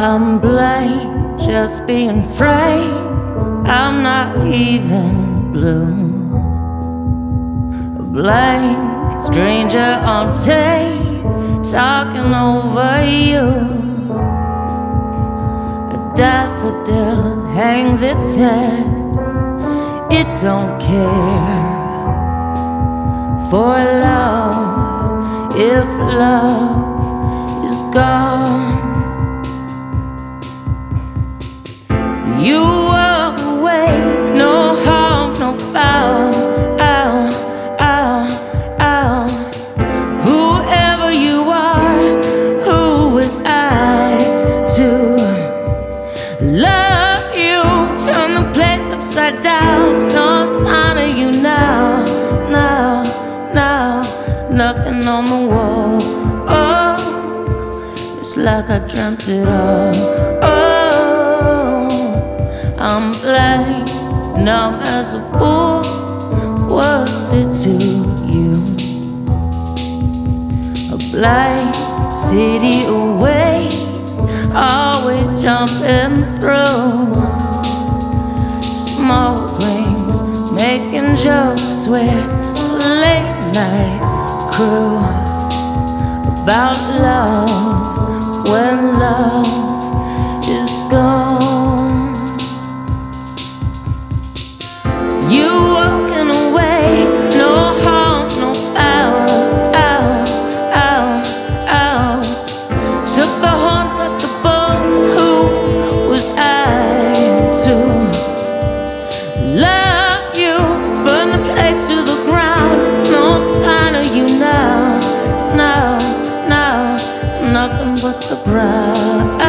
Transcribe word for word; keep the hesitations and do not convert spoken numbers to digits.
I'm blank, just being frank. I'm not even blue. A blank stranger on tape, talking over you. A daffodil hangs its head, it don't care for love if love is gone. You walk away, no harm, no foul. Ow, ow, ow. Whoever you are, who was I to love you? Turn the place upside down, no sign of you now, now, now. Nothing on the wall, oh, it's like I dreamt it all, oh. I'm blank, numb as a fool. What's it to you? A blank city away, always jumping through. Smoke rings, making jokes with late night crew about love when love is gone. You walking away, no harm, no foul. Ow, ow, ow. Took the horns, left the bull. Who was I to love you? Burn the place to the ground, no sign of you now, now, now. Nothing but the ground.